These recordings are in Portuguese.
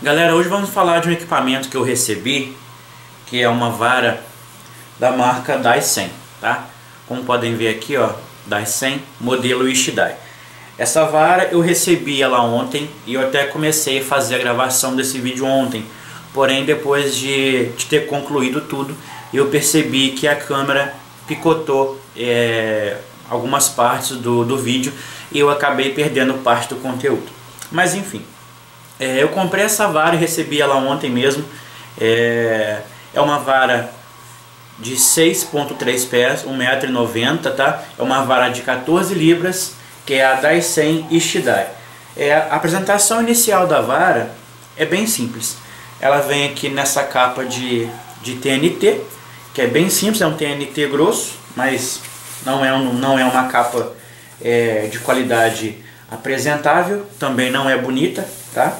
Galera, hoje vamos falar de um equipamento que eu recebi, que é uma vara da marca Daisen, tá? Como podem ver aqui, ó, Daisen, modelo Ishidai. Essa vara eu recebi ela ontem e eu até comecei a fazer a gravação desse vídeo ontem. Porém, depois de ter concluído tudo, eu percebi que a câmera picotou algumas partes do vídeo e eu acabei perdendo parte do conteúdo. Mas enfim, eu comprei essa vara e recebi ela ontem mesmo. É uma vara de 6.3 pés, 1,90 m, tá? É uma vara de 14 libras, que é a Daisen Ishidai. A apresentação inicial da vara é bem simples. Ela vem aqui nessa capa de TNT, que é bem simples, é um TNT grosso, mas não é uma capa de qualidade apresentável, também não é bonita, tá?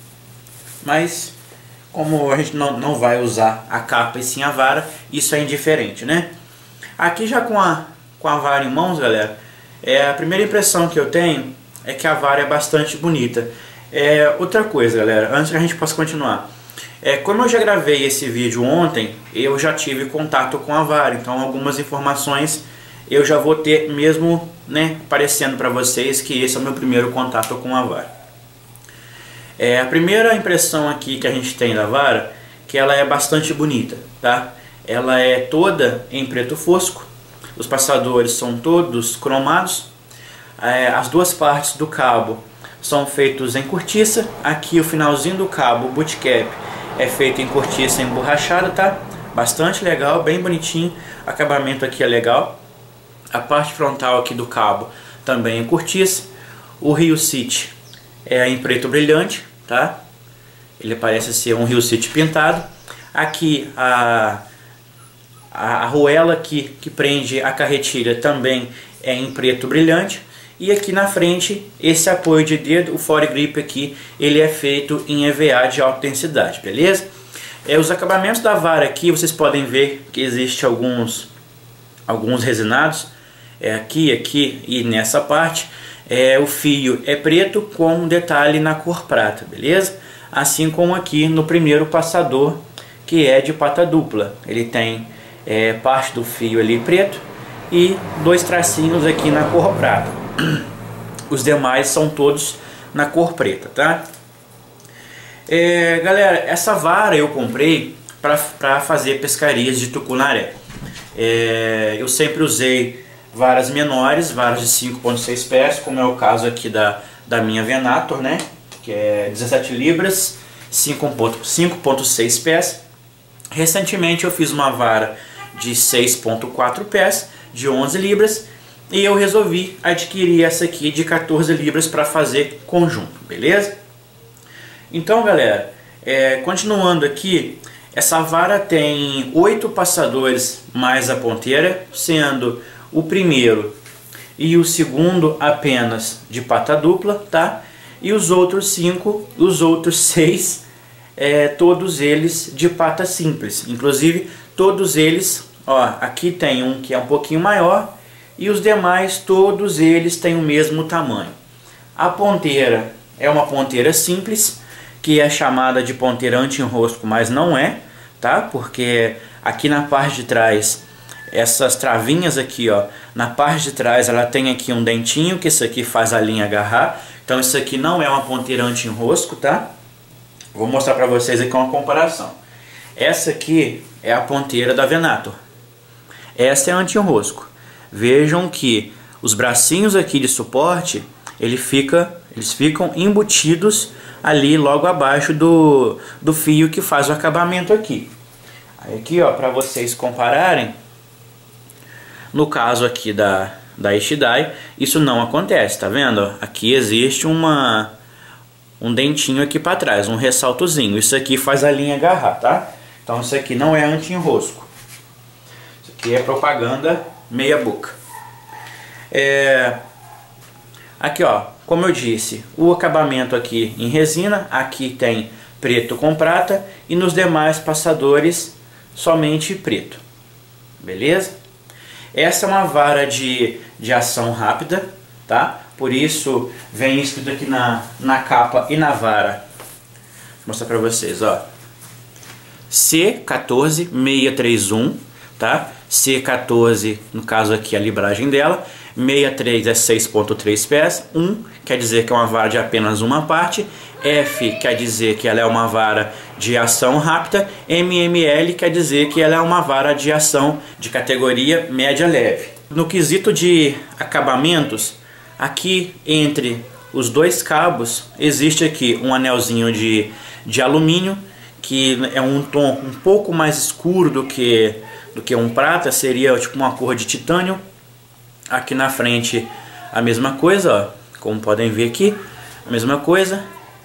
Mas como a gente não vai usar a capa e sim a vara, isso é indiferente, né? Aqui já com a vara em mãos, galera, a primeira impressão que eu tenho é que a vara é bastante bonita. Outra coisa, galera, antes que a gente possa continuar, como eu já gravei esse vídeo ontem, eu já tive contato com a vara, então algumas informações eu já vou ter mesmo, né, aparecendo para vocês que esse é o meu primeiro contato com a vara. A primeira impressão aqui que a gente tem da vara, que ela é bastante bonita, tá? Ela é toda em preto fosco, os passadores são todos cromados, as duas partes do cabo são feitos em cortiça, aqui o finalzinho do cabo, o bootcap, é feito em cortiça emborrachada, tá? Bastante legal, bem bonitinho, acabamento aqui é legal. A parte frontal aqui do cabo também em cortiça. O Rio City é em preto brilhante, tá? Ele parece ser um Rio City pintado. Aqui a arruela que prende a carretilha também é em preto brilhante. E aqui na frente, esse apoio de dedo, o foregrip aqui, ele é feito em EVA de alta densidade, beleza? Os acabamentos da vara aqui, vocês podem ver que existe alguns resinados, aqui e nessa parte. O fio é preto com um detalhe na cor prata, beleza? Assim como aqui no primeiro passador, que é de pata dupla. Ele tem parte do fio ali preto e dois tracinhos aqui na cor prata. Os demais são todos na cor preta, tá? Galera, essa vara eu comprei para fazer pescarias de tucunaré. Eu sempre usei varas menores, varas de 5.6 pés, como é o caso aqui da minha Venator, né? Que é 17 libras, 5.6 pés. Recentemente eu fiz uma vara de 6.4 pés, de 11 libras, e eu resolvi adquirir essa aqui de 14 libras para fazer conjunto, beleza? Então, galera, continuando aqui, essa vara tem 8 passadores mais a ponteira, sendo o primeiro e o segundo apenas de pata dupla, tá? E os outros 6, todos eles de pata simples. Inclusive, todos eles, ó, aqui tem um que é um pouquinho maior e os demais, todos eles têm o mesmo tamanho. A ponteira é uma ponteira simples, que é chamada de ponteira anti-enrosco, mas não é, tá? Porque aqui na parte de trás, essas travinhas aqui, ó, na parte de trás ela tem aqui um dentinho, que isso aqui faz a linha agarrar. Então isso aqui não é uma ponteira anti-enrosco, tá? Vou mostrar para vocês aqui uma comparação. Essa aqui é a ponteira da Venator. Essa é anti-enrosco. Vejam que os bracinhos aqui de suporte, eles ficam embutidos ali logo abaixo do fio que faz o acabamento aqui. Aqui, ó, para vocês compararem, no caso aqui da Ishidai, isso não acontece, tá vendo? Aqui existe um dentinho aqui para trás, um ressaltozinho. Isso aqui faz a linha agarrar, tá? Então isso aqui não é anti-enrosco. Isso aqui é propaganda meia boca. Aqui, ó, como eu disse, o acabamento aqui em resina, aqui tem preto com prata e nos demais passadores somente preto, beleza? Essa é uma vara de ação rápida, tá? Por isso vem escrito aqui na capa e na vara mostrar para vocês, ó. C14631, tá? C14, no caso aqui a libragem dela, 63 é 6.3 pés, 1 quer dizer que é uma vara de apenas uma parte, F quer dizer que ela é uma vara de ação rápida, MML quer dizer que ela é uma vara de ação de categoria média leve. No quesito de acabamentos, aqui entre os dois cabos existe aqui um anelzinho de alumínio, que é um tom um pouco mais escuro do que um prata, seria tipo uma cor de titânio. Aqui na frente a mesma coisa, ó, como podem ver aqui, a mesma coisa.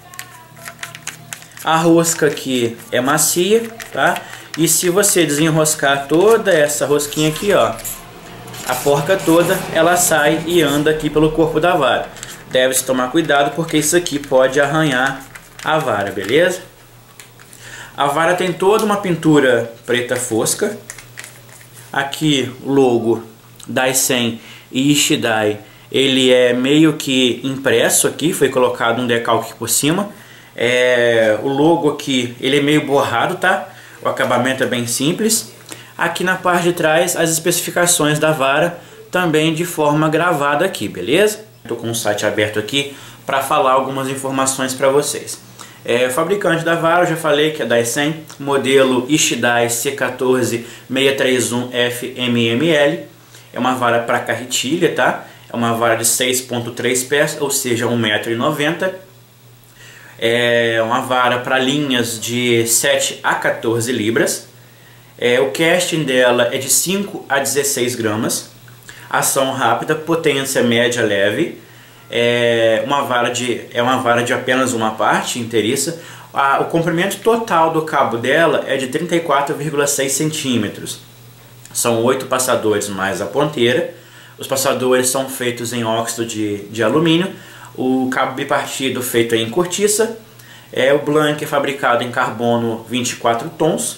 A rosca aqui é macia, tá? E se você desenroscar toda essa rosquinha aqui, ó, a porca toda ela sai e anda aqui pelo corpo da vara. Deve-se tomar cuidado porque isso aqui pode arranhar a vara, beleza? A vara tem toda uma pintura preta fosca. Aqui o logo Daisen e Ishidai, ele é meio que impresso aqui, foi colocado um decalque por cima. O logo aqui, ele é meio borrado, tá? O acabamento é bem simples. Aqui na parte de trás, as especificações da vara, também de forma gravada aqui, beleza? Estou com o site aberto aqui para falar algumas informações para vocês. O fabricante da vara, eu já falei que é Daisen, modelo Ishidai C14631FMML. É uma vara para carretilha, tá? É uma vara de 6.3 pés, ou seja, 1,90 m. É uma vara para linhas de 7 a 14 libras. O casting dela é de 5 a 16 gramas. Ação rápida, potência média leve. É uma vara de apenas uma parte inteiriça. O comprimento total do cabo dela é de 34,6 centímetros. São 8 passadores mais a ponteira. Os passadores são feitos em óxido de alumínio. O cabo bipartido feito em cortiça. O blank é fabricado em carbono 24 tons.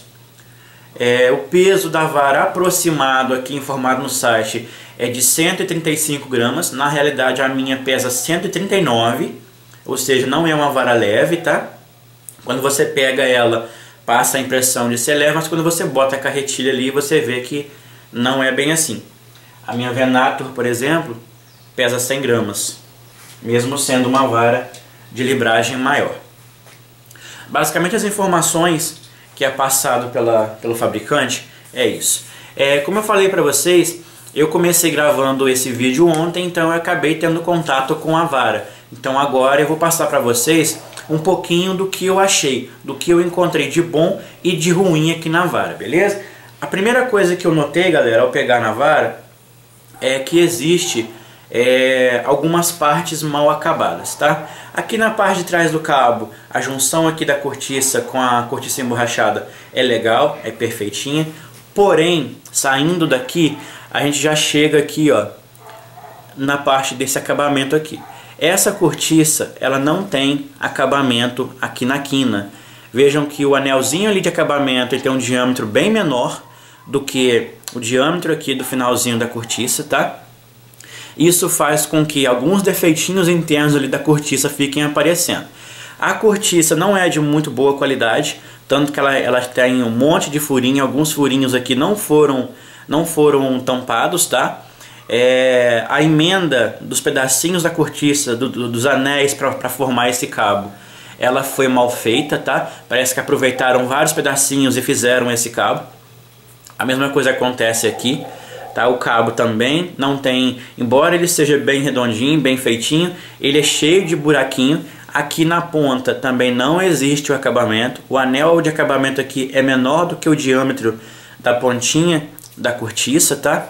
O peso da vara aproximado aqui informado no site é de 135 gramas. Na realidade a minha pesa 139, ou seja, não é uma vara leve, tá? Quando você pega ela, passa a impressão de ser leve, mas quando você bota a carretilha ali, você vê que não é bem assim. A minha Venator, por exemplo, pesa 100 gramas, mesmo sendo uma vara de libragem maior. Basicamente as informações que é passado pelo fabricante é isso. Como eu falei para vocês, eu comecei gravando esse vídeo ontem, então eu acabei tendo contato com a vara. Então agora eu vou passar para vocês um pouquinho do que eu achei, do que eu encontrei de bom e de ruim aqui na vara, beleza? A primeira coisa que eu notei, galera, ao pegar na vara, é que existe algumas partes mal acabadas, tá? Aqui na parte de trás do cabo, a junção aqui da cortiça com a cortiça emborrachada é legal, é perfeitinha. Porém, saindo daqui, a gente já chega aqui, ó, na parte desse acabamento aqui. Essa cortiça, ela não tem acabamento aqui na quina. Vejam que o anelzinho ali de acabamento ele tem um diâmetro bem menor do que o diâmetro aqui do finalzinho da cortiça, tá? Isso faz com que alguns defeitinhos internos ali da cortiça fiquem aparecendo. A cortiça não é de muito boa qualidade, tanto que ela tem um monte de furinho, alguns furinhos aqui não foram tampados, tá? A emenda dos pedacinhos da cortiça, dos anéis para formar esse cabo, ela foi mal feita, tá? Parece que aproveitaram vários pedacinhos e fizeram esse cabo. A mesma coisa acontece aqui, tá? O cabo também não tem, embora ele seja bem redondinho, bem feitinho, ele é cheio de buraquinho. Aqui na ponta também não existe o acabamento. O anel de acabamento aqui é menor do que o diâmetro da pontinha da cortiça, tá?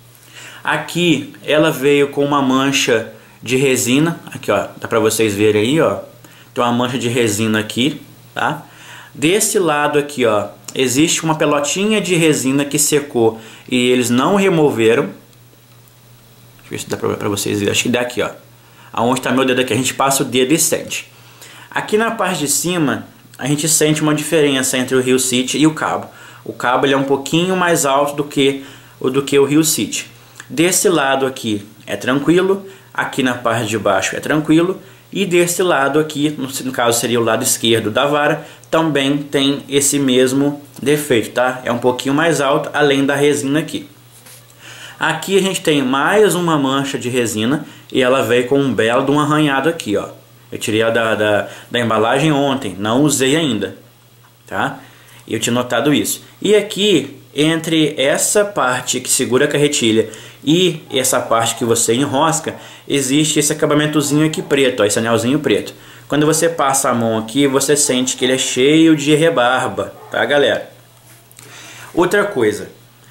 Aqui ela veio com uma mancha de resina, aqui ó, dá pra vocês verem aí, ó. Tem uma mancha de resina aqui, tá? Desse lado aqui, ó, existe uma pelotinha de resina que secou e eles não removeram. Deixa eu ver se dá pra vocês verem, acho que dá aqui, ó. Aonde está meu dedo aqui, a gente passa o dedo e sente. Aqui na parte de cima, a gente sente uma diferença entre o Rio City e o cabo. O cabo ele é um pouquinho mais alto do que o Rio City. Desse lado aqui é tranquilo, aqui na parte de baixo é tranquilo, E desse lado aqui, no caso seria o lado esquerdo da vara, também tem esse mesmo defeito, tá? É um pouquinho mais alto, além da resina aqui. Aqui a gente tem mais uma mancha de resina e ela veio com um belo de um arranhado aqui, ó. Eu tirei ela da embalagem ontem, não usei ainda, tá? Eu tinha notado isso. E aqui, entre essa parte que segura a carretilha e essa parte que você enrosca, existe esse acabamentozinho aqui preto, ó, esse anelzinho preto. Quando você passa a mão aqui, você sente que ele é cheio de rebarba, tá, galera? Outra coisa,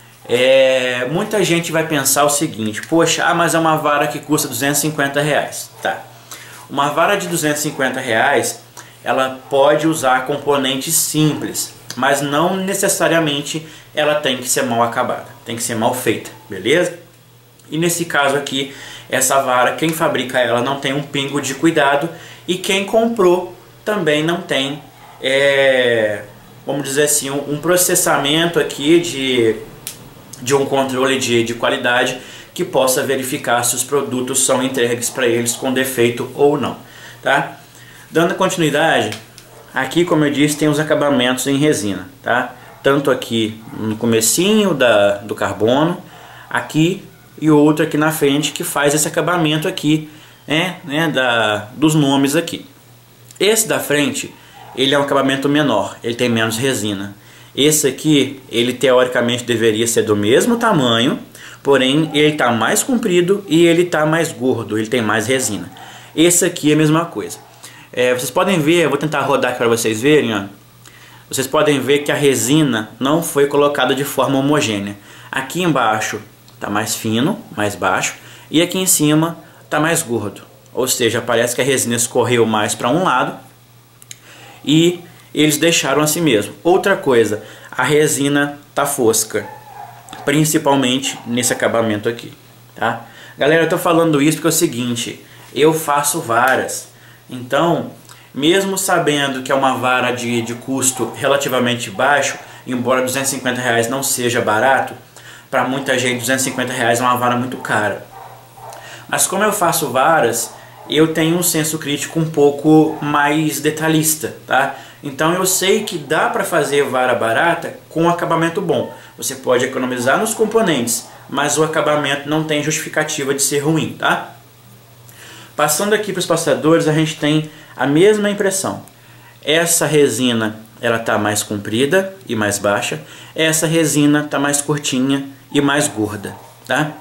muita gente vai pensar o seguinte: poxa, mas é uma vara que custa R$250, tá? Uma vara de R$250, ela pode usar componentes simples, mas não necessariamente ela tem que ser mal acabada, tem que ser mal feita, beleza? E nesse caso aqui, essa vara, quem fabrica ela não tem um pingo de cuidado, e quem comprou também não tem, vamos dizer assim, um processamento aqui de um controle de qualidade que possa verificar se os produtos são entregues para eles com defeito ou não, tá? Dando continuidade, aqui, como eu disse, tem os acabamentos em resina, tá? Tanto aqui no comecinho do carbono, aqui, e outro aqui na frente que faz esse acabamento aqui, dos nomes aqui. Esse da frente, ele é um acabamento menor, ele tem menos resina. Esse aqui, ele teoricamente deveria ser do mesmo tamanho, porém ele está mais comprido e ele está mais gordo, ele tem mais resina. Esse aqui é a mesma coisa. Vocês podem ver, eu vou tentar rodar aqui para vocês verem, ó. Vocês podem ver que a resina não foi colocada de forma homogênea. Aqui embaixo está mais fino, mais baixo, e aqui em cima está mais gordo. Ou seja, parece que a resina escorreu mais para um lado e eles deixaram assim mesmo. Outra coisa, a resina está fosca, principalmente nesse acabamento aqui, tá? Galera, eu estou falando isso porque é o seguinte: eu faço varas, então mesmo sabendo que é uma vara de custo relativamente baixo, embora R$250 não seja barato, para muita gente R$250 é uma vara muito cara. Mas como eu faço varas, eu tenho um senso crítico um pouco mais detalhista, tá? Então eu sei que dá para fazer vara barata com acabamento bom. Você pode economizar nos componentes, mas o acabamento não tem justificativa de ser ruim, tá? Passando aqui para os passadores, a gente tem a mesma impressão. Essa resina, ela está mais comprida e mais baixa. Essa resina está mais curtinha e mais gorda, tá?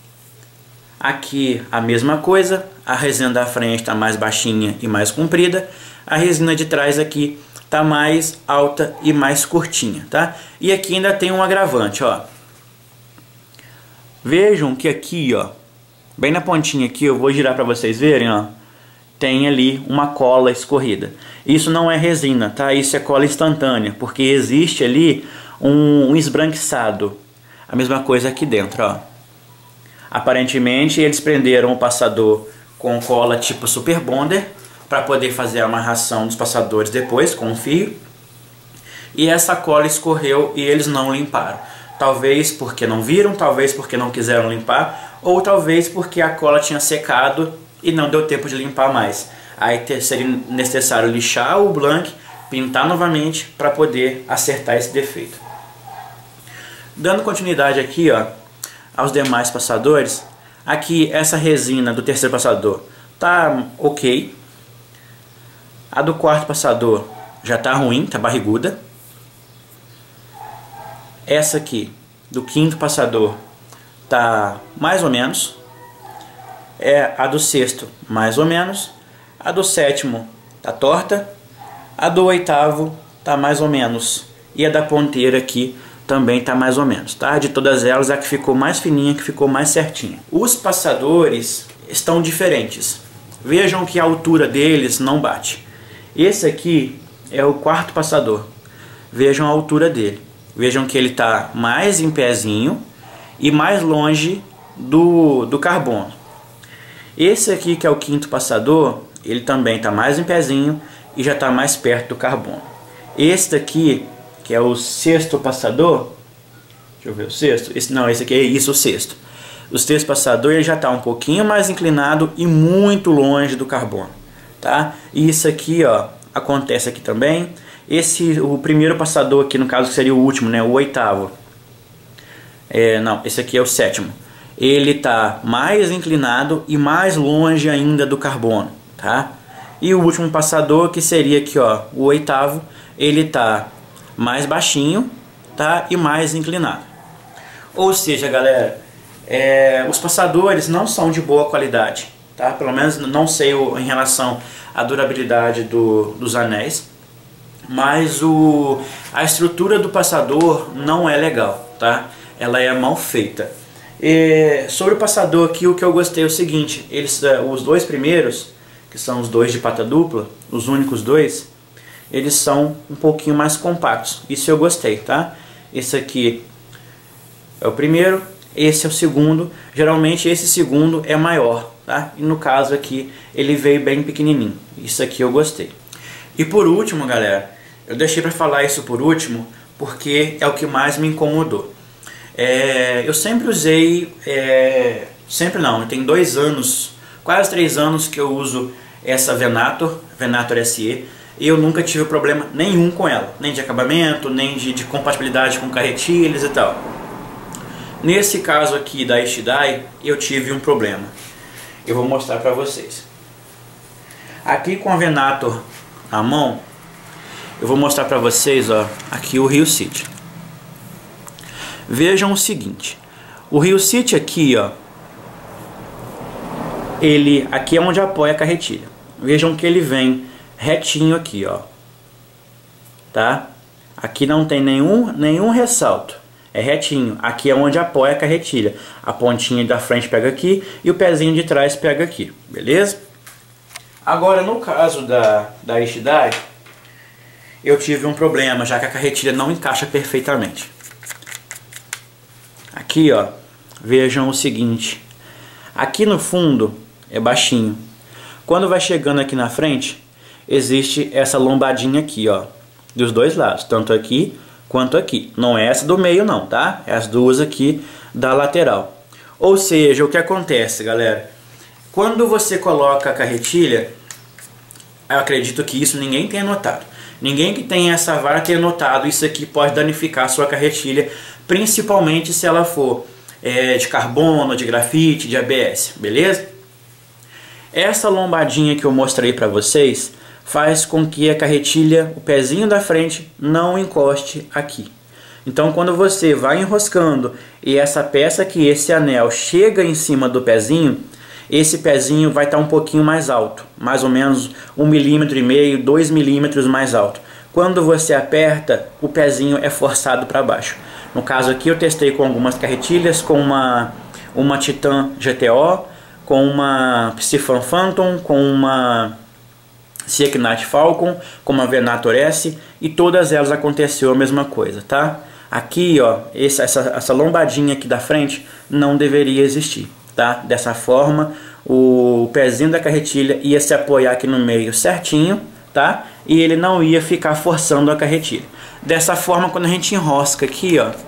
Aqui a mesma coisa, a resina da frente está mais baixinha e mais comprida. A resina de trás aqui está mais alta e mais curtinha, tá? E aqui ainda tem um agravante, ó. Vejam que aqui, ó, bem na pontinha aqui, eu vou girar para vocês verem, ó, tem ali uma cola escorrida. Isso não é resina, tá? Isso é cola instantânea, porque existe ali um esbranquiçado. A mesma coisa aqui dentro, ó. Aparentemente eles prenderam o passador com cola tipo Super Bonder para poder fazer a amarração dos passadores depois com um fio. E essa cola escorreu e eles não limparam. Talvez porque não viram, talvez porque não quiseram limpar, ou talvez porque a cola tinha secado e não deu tempo de limpar mais. Aí seria necessário lixar o blank, pintar novamente para poder acertar esse defeito. Dando continuidade aqui, ó, aos demais passadores, aqui essa resina do terceiro passador tá ok. A do quarto passador já tá ruim, tá barriguda. Essa aqui do quinto passador tá mais ou menos. A do sexto mais ou menos. A do sétimo tá torta. A do oitavo tá mais ou menos. E a da ponteira aqui também tá mais ou menos, tá? De todas elas, a que ficou mais fininha, que ficou mais certinha. Os passadores estão diferentes. Vejam que a altura deles não bate. Esse aqui é o quarto passador. Vejam a altura dele. Vejam que ele tá mais em pezinho e mais longe do carbono. Esse aqui, que é o quinto passador, ele também tá mais em pezinho e já tá mais perto do carbono. Esse daqui, que é o sexto passador, deixa eu ver o sexto, esse aqui é isso, o sexto. O sexto passador ele já está um pouquinho mais inclinado e muito longe do carbono, tá? E isso aqui, ó, acontece aqui também. O primeiro passador aqui, no caso, seria o último, né? O oitavo. Não, esse aqui é o sétimo. Ele tá mais inclinado e mais longe ainda do carbono, tá? E o último passador, que seria aqui, ó, o oitavo, ele tá mais baixinho, tá? E mais inclinado. Ou seja, galera, os passadores não são de boa qualidade, tá? Pelo menos não sei em relação à durabilidade dos anéis, mas a estrutura do passador não é legal, tá? Ela é mal feita. Sobre o passador aqui, o que eu gostei é o seguinte: os dois primeiros, que são os dois de pata dupla, os únicos dois, eles são um pouquinho mais compactos. Isso eu gostei, tá? Esse aqui é o primeiro, esse é o segundo. Geralmente esse segundo é maior, tá? E no caso aqui ele veio bem pequenininho. Isso aqui eu gostei. E por último, galera, eu deixei para falar isso por último porque é o que mais me incomodou. Eu sempre usei, sempre não, tem 2 anos, quase 3 anos que eu uso essa Venator SE, e eu nunca tive problema nenhum com ela, nem de acabamento, nem de compatibilidade com carretilhas e tal. Nesse caso aqui da Ishidai, eu tive um problema. Eu vou mostrar para vocês. Aqui com a Venator à mão, eu vou mostrar para vocês, ó, aqui o Rio City. Vejam o seguinte, o Rio City aqui, ó, aqui é onde apoia a carretilha. Vejam que ele vem retinho aqui, ó, tá? Aqui não tem nenhum ressalto, é retinho. Aqui é onde apoia a carretilha. A pontinha da frente pega aqui e o pezinho de trás pega aqui, beleza? Agora, no caso da Ishidai, eu tive um problema, já que a carretilha não encaixa perfeitamente. Aqui, ó, vejam o seguinte, aqui no fundo é baixinho. Quando vai chegando aqui na frente, existe essa lombadinha aqui, ó, dos dois lados, tanto aqui quanto aqui. Não é essa do meio não, tá? É as duas aqui da lateral. Ou seja, o que acontece, galera? Quando você coloca a carretilha, eu acredito que isso ninguém tenha notado. Ninguém que tem essa vara tenha notado. Isso aqui pode danificar a sua carretilha, principalmente se ela for de carbono, de grafite, de ABS, beleza? Essa lombadinha que eu mostrei para vocês faz com que a carretilha, o pezinho da frente, não encoste aqui. Então quando você vai enroscando e essa peça aqui, esse anel, chega em cima do pezinho, esse pezinho vai estar um pouquinho mais alto, mais ou menos 1,5 mm, 2 mm mais alto. Quando você aperta, o pezinho é forçado para baixo. No caso aqui eu testei com algumas carretilhas, com uma Titan GTO, com uma Psi-Fan Phantom, com uma Sea Knight Falcon, com uma Venator S, e todas elas aconteceu a mesma coisa, tá? Aqui, ó, essa lombadinha aqui da frente não deveria existir, tá? Dessa forma, o pezinho da carretilha ia se apoiar aqui no meio certinho, tá? E ele não ia ficar forçando a carretilha. Dessa forma, quando a gente enrosca aqui, ó,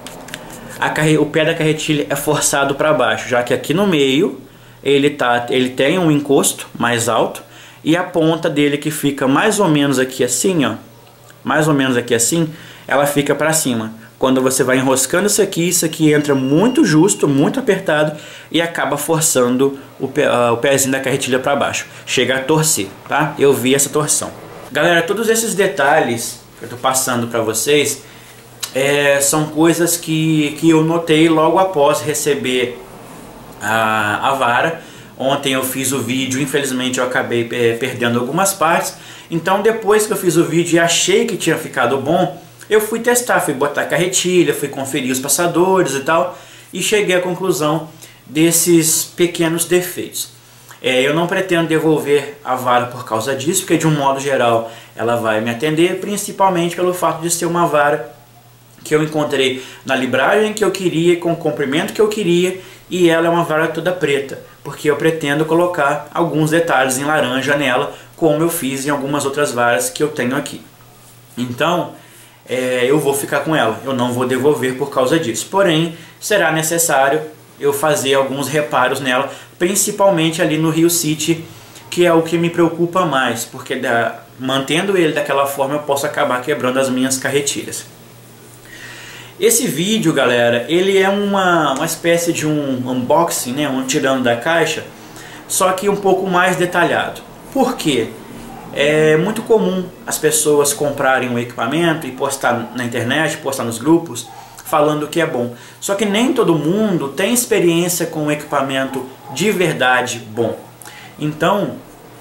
o pé da carretilha é forçado para baixo, já que aqui no meio ele tem um encosto mais alto e a ponta dele, que fica mais ou menos aqui assim, ó, mais ou menos aqui assim, ela fica para cima. Quando você vai enroscando isso aqui entra muito justo, muito apertado e acaba forçando o pezinho da carretilha para baixo. Chega a torcer, tá? Eu vi essa torção. Galera, todos esses detalhes que eu tô passando para vocês são coisas que eu notei logo após receber a vara. Ontem eu fiz o vídeo, infelizmente eu acabei perdendo algumas partes. Então depois que eu fiz o vídeo e achei que tinha ficado bom, eu fui testar, fui botar a carretilha, fui conferir os passadores e tal, e cheguei à conclusão desses pequenos defeitos. Eu não pretendo devolver a vara por causa disso, porque de um modo geral ela vai me atender, principalmente pelo fato de ser uma vara que eu encontrei na libragem que eu queria, com o comprimento que eu queria, e ela é uma vara toda preta, porque eu pretendo colocar alguns detalhes em laranja nela, como eu fiz em algumas outras varas que eu tenho aqui. Então, eu vou ficar com ela, eu não vou devolver por causa disso. Porém, será necessário eu fazer alguns reparos nela, principalmente ali no Rio City, que é o que me preocupa mais, porque mantendo ele daquela forma eu posso acabar quebrando as minhas carretilhas. Esse vídeo, galera, ele é uma espécie de um unboxing, né, um tirando da caixa, só que um pouco mais detalhado. Por quê? É muito comum as pessoas comprarem um equipamento e postar na internet, postar nos grupos, falando que é bom. Só que nem todo mundo tem experiência com um equipamento de verdade bom. Então,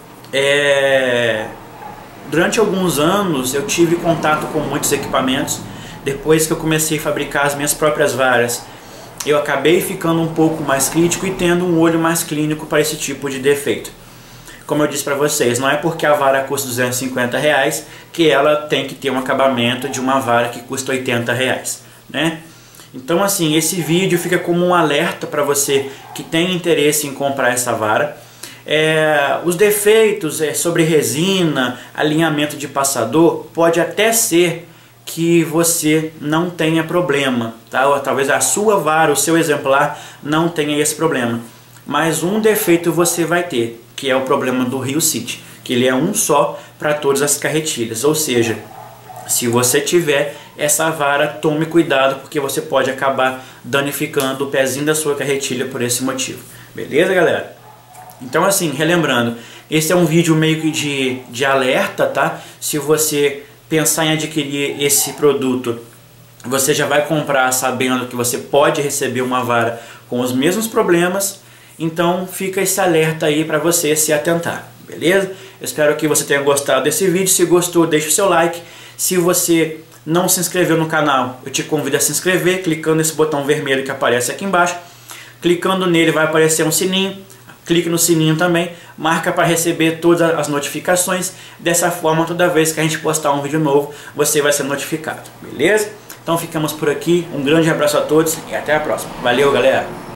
durante alguns anos eu tive contato com muitos equipamentos. Depois que eu comecei a fabricar as minhas próprias varas, eu acabei ficando um pouco mais crítico e tendo um olho mais clínico para esse tipo de defeito. Como eu disse para vocês, não é porque a vara custa R$250 que ela tem que ter um acabamento de uma vara que custa R$80, né? Então assim, esse vídeo fica como um alerta para você que tem interesse em comprar essa vara. Os defeitos sobre resina, alinhamento de passador, pode até ser que você não tenha problema, tá? Ou talvez a sua vara, o seu exemplar não tenha esse problema. Mas um defeito você vai ter, que é o problema do Rio City, que ele é um só para todas as carretilhas. Ou seja, se você tiver essa vara, tome cuidado, porque você pode acabar danificando o pezinho da sua carretilha por esse motivo. Beleza, galera? Então assim, relembrando, esse é um vídeo meio que de alerta, tá? Se você pensar em adquirir esse produto, você já vai comprar sabendo que você pode receber uma vara com os mesmos problemas. Então fica esse alerta aí para você se atentar, beleza? Eu espero que você tenha gostado desse vídeo. Se gostou, deixa o seu like. Se você não se inscreveu no canal, eu te convido a se inscrever clicando nesse botão vermelho que aparece aqui embaixo. Clicando nele vai aparecer um sininho. Clique no sininho também, marca para receber todas as notificações. Dessa forma, toda vez que a gente postar um vídeo novo, você vai ser notificado, beleza? Então ficamos por aqui, um grande abraço a todos e até a próxima. Valeu, galera!